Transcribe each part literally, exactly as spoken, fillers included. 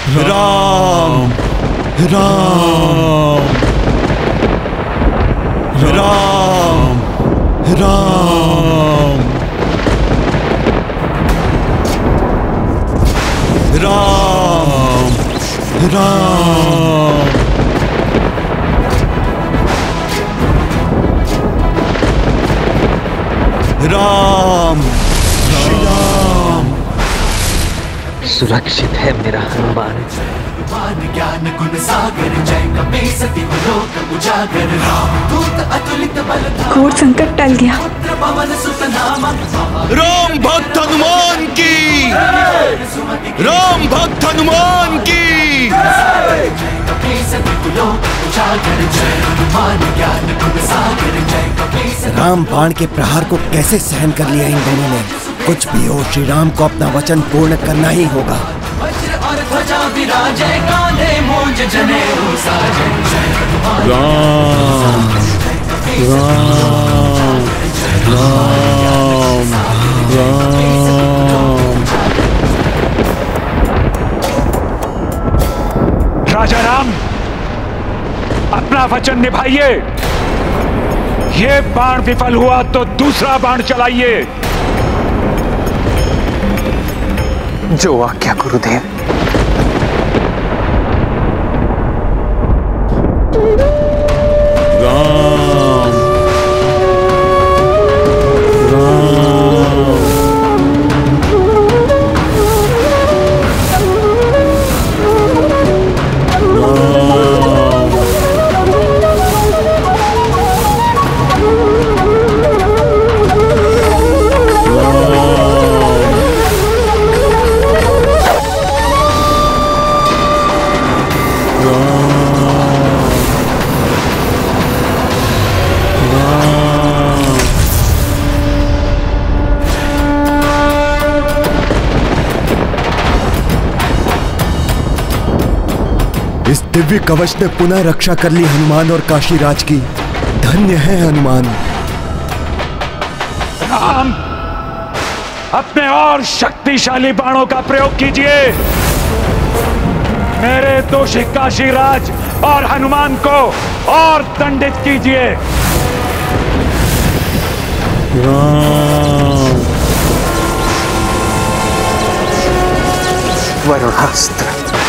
राम राम राम राम राम राम राम श्री राम। सुरक्षित है मेरा हनुमान। ज्ञान गुण सागर जय कपे सती लोक उजागर दूत अतुलित बल घोर संकट टल गया। पवन सुत नाम राम भक्त हनुमान की, राम भक्त हनुमान की। राम बाण के प्रहार को कैसे सहन कर लिया इन दोनों ने। कुछ भी हो, श्री राम को अपना वचन पूर्ण करना ही होगा। वज्र और ध्वजा विराजे कांधे मूंज जनेऊ साजे राम राम राम राम। राजा राम, अपना वचन निभाइए। ये बाण विफल हुआ तो दूसरा बाण चलाइए। जो आज्ञा गुरुदेव। राम इस दिव्य कवच ने पुनः रक्षा कर ली हनुमान और काशीराज की। धन्य है हनुमान। राम, अपने और शक्तिशाली बाणों का प्रयोग कीजिए। मेरे दोषी काशीराज और हनुमान को और दंडित कीजिए। राम वरुणास्त्र।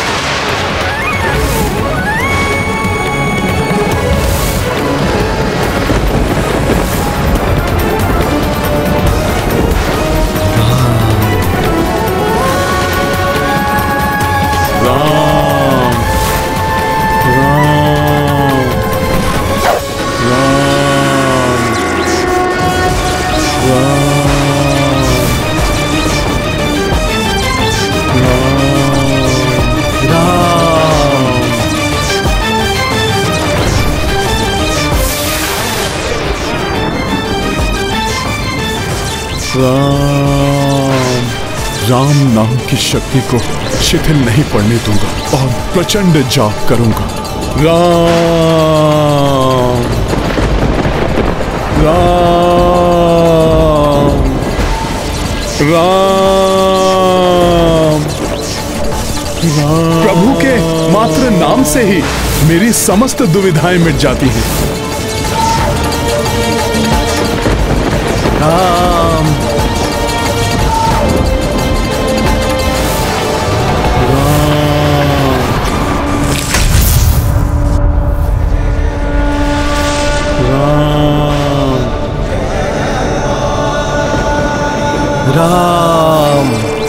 राम राम नाम की शक्ति को शिथिल नहीं पड़ने दूंगा और प्रचंड जाप करूंगा। राम राम राम राम। प्रभु के मात्र नाम से ही मेरी समस्त दुविधाएं मिट जाती हैं। राम राम।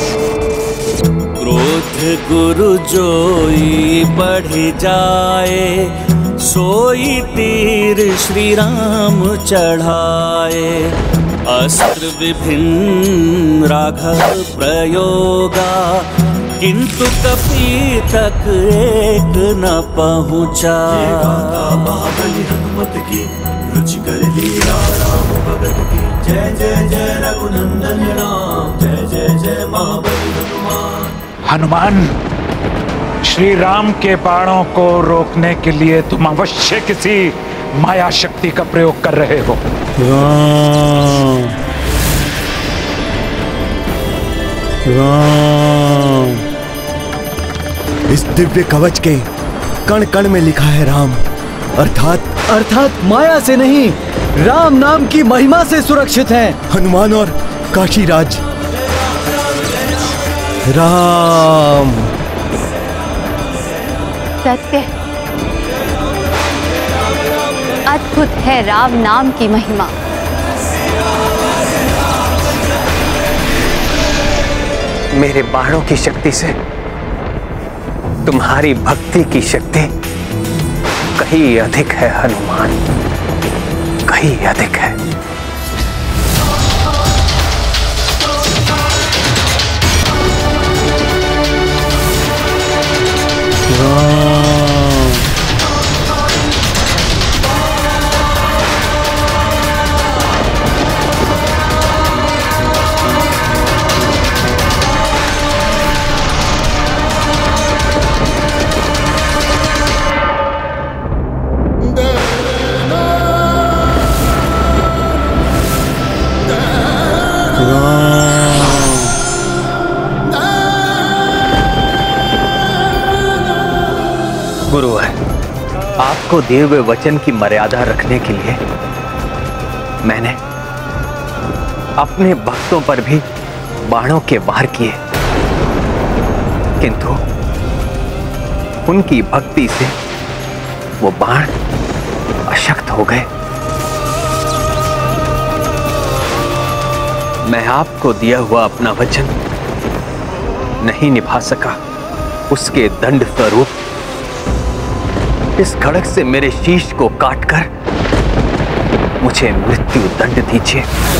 क्रोध गुरु जोई बढ़ जाए, सोई तीर श्री राम चढ़ाए। अस्त्र विभिन्न राघव प्रयोगा, किंतु कपि तक एक न पहुँचा। हनुमत की रुचि कर लीला राम भगत की। जय जय जय रघुनंदन राम, जय जय जय महाबली हनुमान। हनुमान, श्री राम के बाणों को रोकने के लिए तुम अवश्य किसी माया शक्ति का प्रयोग कर रहे हो। राम राम। इस दिव्य कवच के कण कण में लिखा है राम, अर्थात अर्थात माया से नहीं, राम नाम की महिमा से सुरक्षित हैं। हनुमान और काशीराज। राम सत्य, अद्भुत है राम नाम की महिमा। मेरे बाणों की शक्ति से तुम्हारी भक्ति की शक्ति कहीं अधिक है हनुमान, कहीं अधिक है। गुरुवर, आपको दिए हुए वचन की मर्यादा रखने के लिए मैंने अपने भक्तों पर भी बाणों के वार किए, किंतु उनकी भक्ति से वो बाण अशक्त हो गए। मैं आपको दिया हुआ अपना वचन नहीं निभा सका, उसके दंड स्वरूप इस खड़ग से मेरे शीश को काटकर मुझे मृत्यु दंड दीजिए।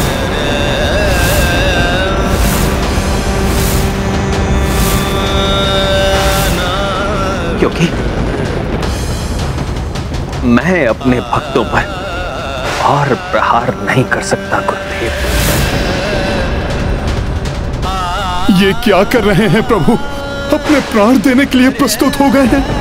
क्योंकि मैं अपने भक्तों पर और प्रहार नहीं कर सकता गुरुदेव। ये क्या कर रहे हैं प्रभु? अपने प्राण देने के लिए प्रस्तुत हो गए हैं।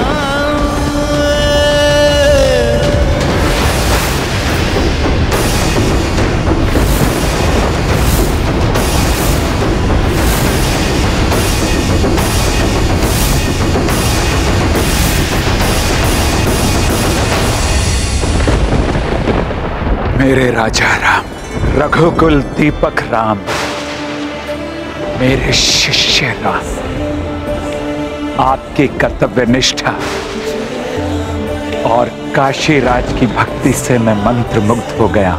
मेरे राजा राम, रघुकुल दीपक राम, मेरे शिष्य राम, आपकी कर्तव्य निष्ठा और काशीराज की भक्ति से मैं मंत्र मुग्ध हो गया।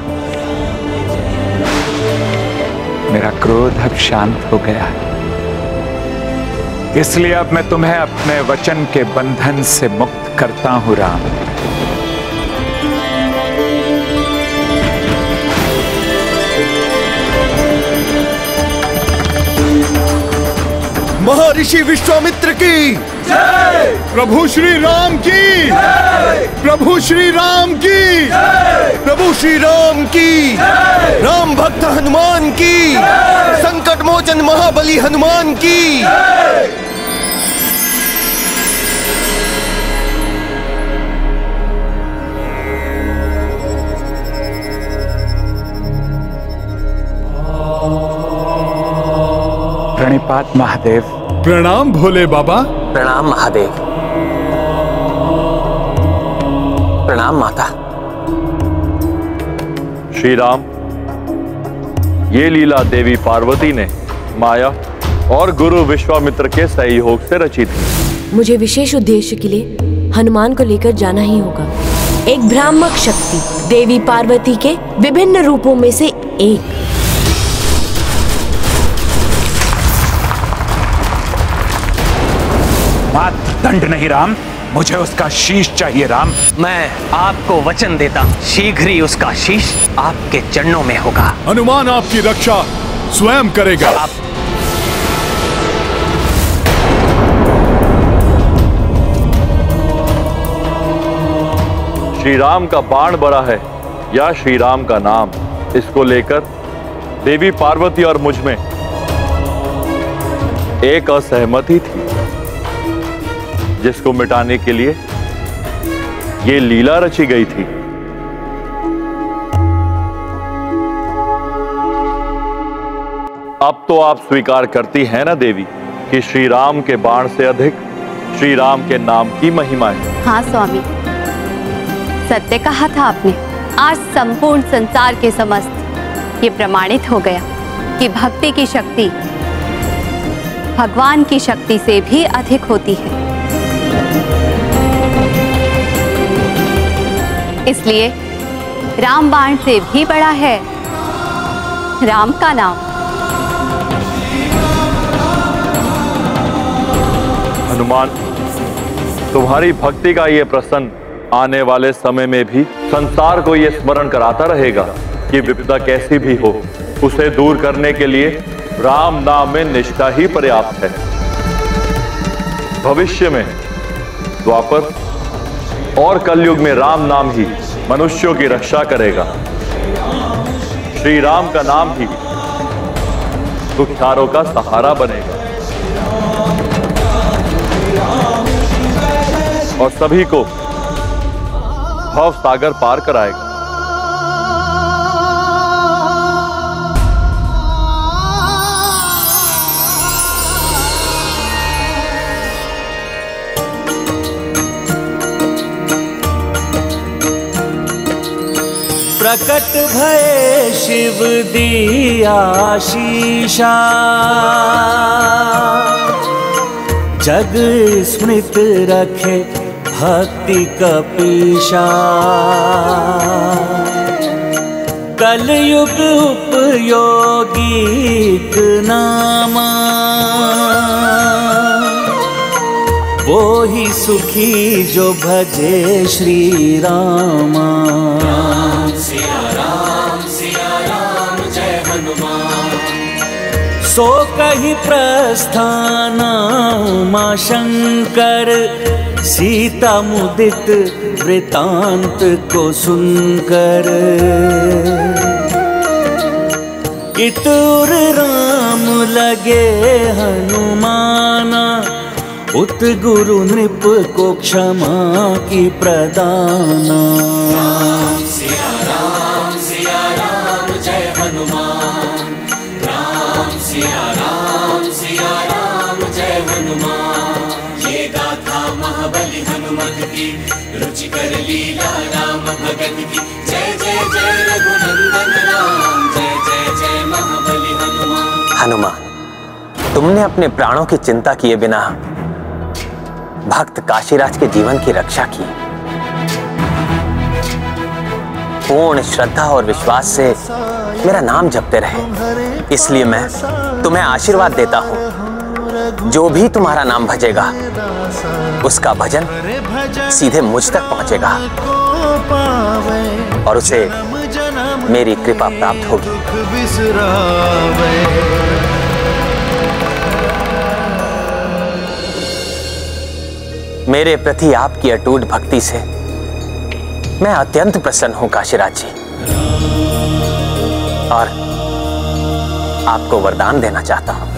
मेरा क्रोध अब शांत हो गया है, इसलिए अब मैं तुम्हें अपने वचन के बंधन से मुक्त करता हूं राम। महर्षि विश्वामित्र की जय, प्रभु श्री राम की जय, प्रभु श्री राम की जय, प्रभु श्री राम की जय, राम भक्त हनुमान की जय, संकट मोचन महाबली हनुमान की जय। प्रणिपात महादेव। प्रणाम भोले बाबा। प्रणाम महादेव। प्रणाम माता। श्री राम, ये लीला देवी पार्वती ने माया और गुरु विश्वामित्र के सहयोग से रची थी। मुझे विशेष उद्देश्य के लिए हनुमान को लेकर जाना ही होगा। एक भ्रामक शक्ति देवी पार्वती के विभिन्न रूपों में से एक। मात दंड नहीं राम, मुझे उसका शीश चाहिए राम। मैं आपको वचन देता हूँ, शीघ्र ही उसका शीश आपके चरणों में होगा। हनुमान आपकी रक्षा स्वयं करेगा। आप... श्री राम का बाण बड़ा है या श्री राम का नाम, इसको लेकर देवी पार्वती और मुझ में एक असहमति थी, जिसको मिटाने के लिए ये लीला रची गई थी। अब तो आप स्वीकार करती हैं ना देवी कि श्री राम के बाण से अधिक श्री राम के नाम की महिमा है। हाँ स्वामी, सत्य कहा था आपने। आज संपूर्ण संसार के समस्त ये प्रमाणित हो गया कि भक्ति की शक्ति भगवान की शक्ति से भी अधिक होती है। इसलिए रामबाण से भी बड़ा है राम का नाम। हनुमान, तुम्हारी भक्ति का ये प्रसन्न आने वाले समय में भी संसार को ये स्मरण कराता रहेगा कि विपदा कैसी भी हो, उसे दूर करने के लिए राम नाम में निष्ठा ही पर्याप्त है। भविष्य में द्वापर और कलयुग में राम नाम ही मनुष्यों की रक्षा करेगा। श्री राम का नाम ही दुखियारों का सहारा बनेगा और सभी को भव सागर पार कराएगा। प्रकट भये शिव दिया शीशा, जग स्मृत रखे भक्ति कपीशा। कलयुग उपयोगी नामा, वो ही सुखी जो भजे श्री रामा। सिया राम सिया राम जय हनुमान। सो कही प्रस्थान उमा शंकर, सीता मुदित वृतांत को सुनकर। इतुर राम लगे हनुमाना, उत गुरु नृप को क्षमा की प्रदाना। राम सिया राम सिया राम जय हनुमान। राम सिया राम सिया राम जय हनुमान। ये गाथा महाबली हनुमत की, रुचिकर लीला राम भगत की। जय जय जय रघुनंदन राम, जय जय जय महाबली हनुमान। हनुमान, तुमने अपने प्राणों की चिंता किए बिना भक्त काशीराज के जीवन की रक्षा की। पूर्ण श्रद्धा और विश्वास से मेरा नाम जपते रहे, इसलिए मैं तुम्हें आशीर्वाद देता हूं। जो भी तुम्हारा नाम भजेगा उसका भजन सीधे मुझ तक पहुंचेगा और उसे मेरी कृपा प्राप्त होगी। मेरे प्रति आपकी अटूट भक्ति से मैं अत्यंत प्रसन्न हूं काशीराज जी, और आपको वरदान देना चाहता हूं।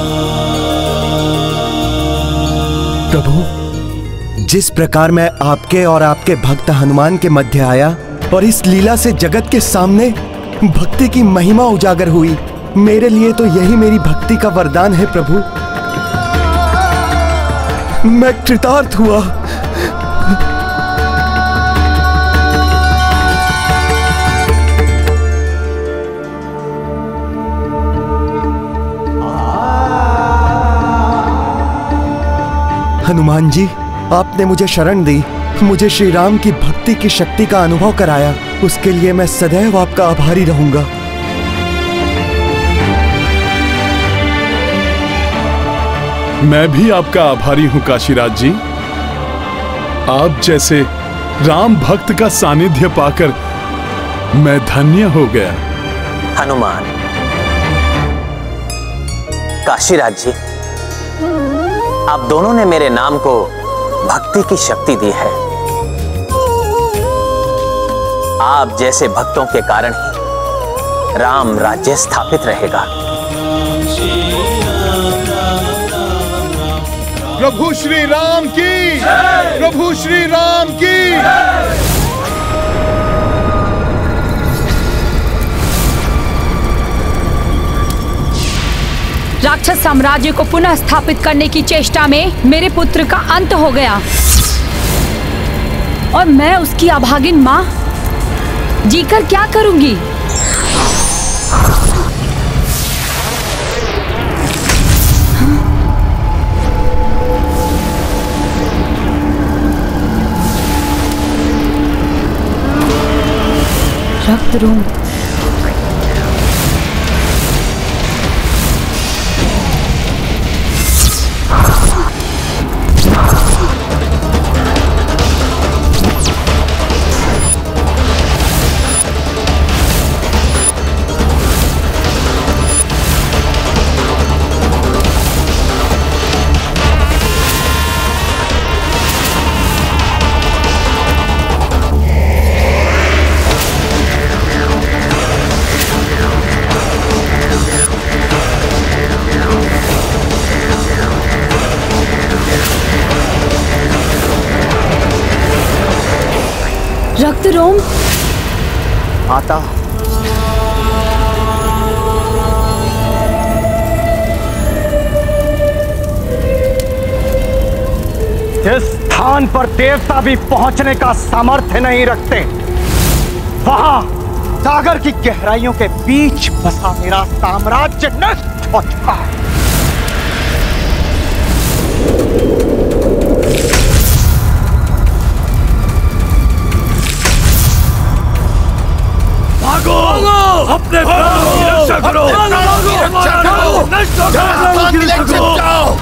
प्रभु, जिस प्रकार मैं आपके और आपके भक्त हनुमान के मध्य आया और इस लीला से जगत के सामने भक्ति की महिमा उजागर हुई, मेरे लिए तो यही मेरी भक्ति का वरदान है प्रभु। मैं कृतार्थ हुआ। हनुमान जी, आपने मुझे शरण दी, मुझे श्री राम की भक्ति की शक्ति का अनुभव कराया, उसके लिए मैं सदैव आपका आभारी रहूंगा। मैं भी आपका आभारी हूं काशीराज जी। आप जैसे राम भक्त का सानिध्य पाकर मैं धन्य हो गया। हनुमान, काशीराज जी, आप दोनों ने मेरे नाम को भक्ति की शक्ति दी है। आप जैसे भक्तों के कारण ही राम राज्य स्थापित रहेगा। प्रभु श्री राम की, प्रभु श्री राम की। राक्षस साम्राज्य को पुनः स्थापित करने की चेष्टा में मेरे पुत्र का अंत हो गया और मैं उसकी अभागिन माँ जीकर क्या करूंगी? रक्तरोम रक्तरोम माता, जिस स्थान पर देवता भी पहुंचने का सामर्थ्य नहीं रखते, वहां सागर की गहराइयों के बीच बसा मेरा साम्राज्य नष्ट हो चुका है। भागो, अपने प्राणों की रक्षा करो, रक्षा करो, नष्ट हो जाओ।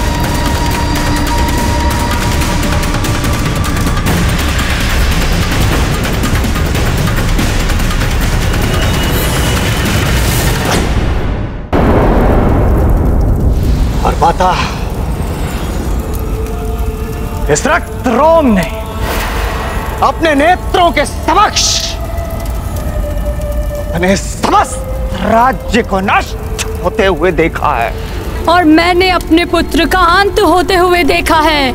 और माता, इस रक्त रोम ने अपने नेत्रों के समक्ष अपने समस्त राज्य को नष्ट होते हुए देखा है और मैंने अपने पुत्र का अंत होते हुए देखा है।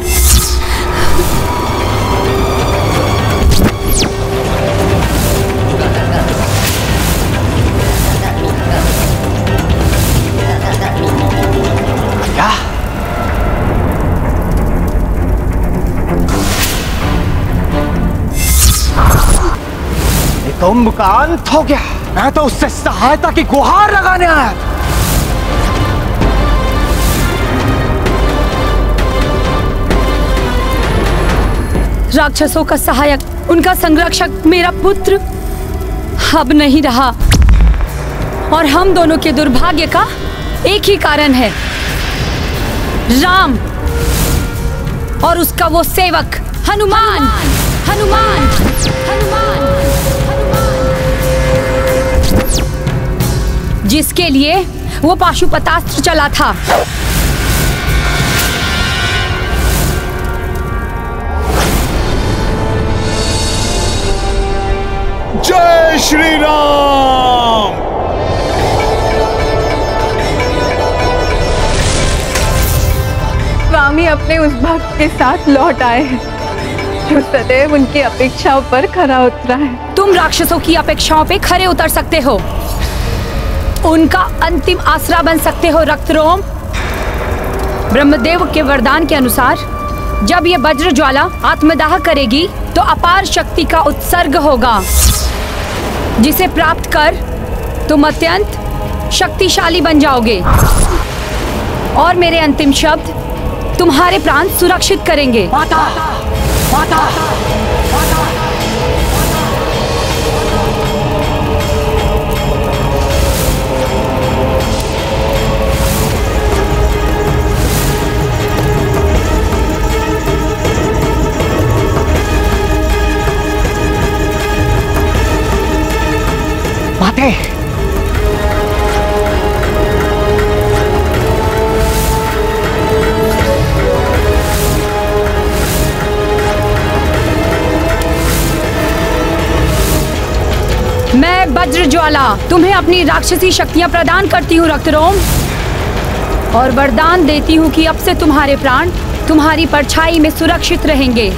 क्या? नितंब का अंत हो गया। मैं तो उससे सहायता की गुहार लगाने आया। राक्षसों का सहायक, उनका संरक्षक मेरा पुत्र अब नहीं रहा और हम दोनों के दुर्भाग्य का एक ही कारण है, राम और उसका वो सेवक हनुमान। हनुमान हनुमान जिसके लिए वो पाशुपतास्त्र चला था। जय श्री राम। स्वामी अपने उस भक्त के साथ लौट आए हैं जो सदैव उनकी अपेक्षाओं पर खरा उतरा है। तुम राक्षसों की अपेक्षाओं पे खरे उतर सकते हो, उनका अंतिम आसरा बन सकते हो रक्तरोम। ब्रह्मदेव के वरदान के अनुसार जब ये वज्र ज्वाला आत्मदाह करेगी तो अपार शक्ति का उत्सर्ग होगा, जिसे प्राप्त कर तुम अत्यंत शक्तिशाली बन जाओगे और मेरे अंतिम शब्द तुम्हारे प्राण सुरक्षित करेंगे। माता, माता, माता। माते, मैं वज्र ज्वाला तुम्हें अपनी राक्षसी शक्तियां प्रदान करती हूँ रक्तरोम, और वरदान देती हूँ कि अब से तुम्हारे प्राण तुम्हारी परछाई में सुरक्षित रहेंगे।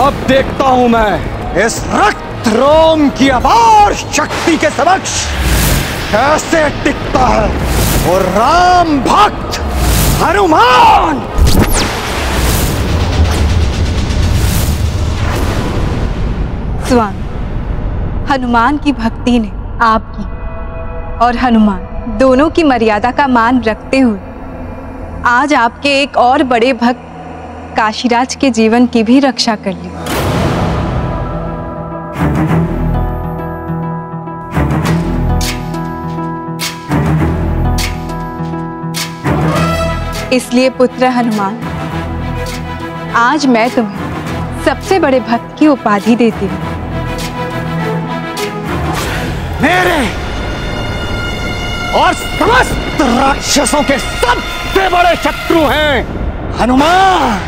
अब देखता हूं मैं इस रक्त रोम की अपार शक्ति के समक्ष कैसे टिकता है वो राम भक्त हनुमान। स्वामी, हनुमान की भक्ति ने आपकी और हनुमान दोनों की मर्यादा का मान रखते हुए आज आपके एक और बड़े भक्त काशीराज के जीवन की भी रक्षा कर ली। इसलिए पुत्र हनुमान, आज मैं तुम्हें सबसे बड़े भक्त की उपाधि देती हूँ। मेरे और समस्त राक्षसों के सबसे बड़े शत्रु हैं हनुमान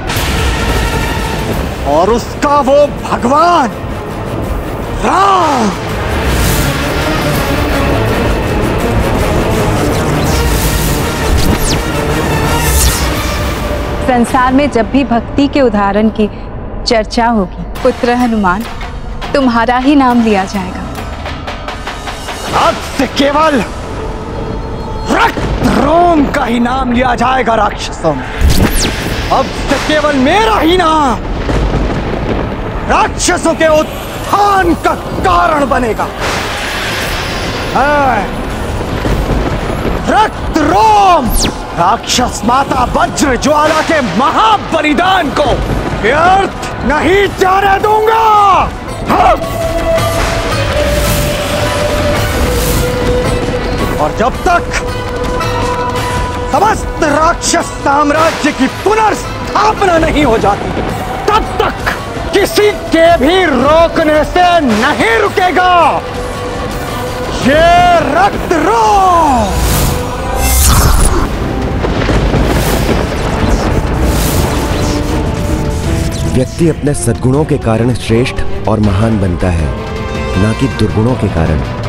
और उसका वो भगवान राम। संसार में जब भी भक्ति के उदाहरण की चर्चा होगी, पुत्र हनुमान, तुम्हारा ही नाम लिया जाएगा। अब से केवल रक्त रोम का ही नाम लिया जाएगा राक्षसों में। अब से केवल मेरा ही नाम राक्षसों के उत्थान का कारण बनेगा। है रक्त रोम राक्षस माता वज्र ज्वाला के महाबलिदान को व्यर्थ नहीं जाने दूंगा। हाँ। और जब तक समस्त राक्षस साम्राज्य की पुनर्स्थापना नहीं हो जाती, तब तक किसी के भी रोकने से नहीं रुकेगा ये रक्त रोम। व्यक्ति अपने सद्गुणों के कारण श्रेष्ठ और महान बनता है, ना कि दुर्गुणों के कारण।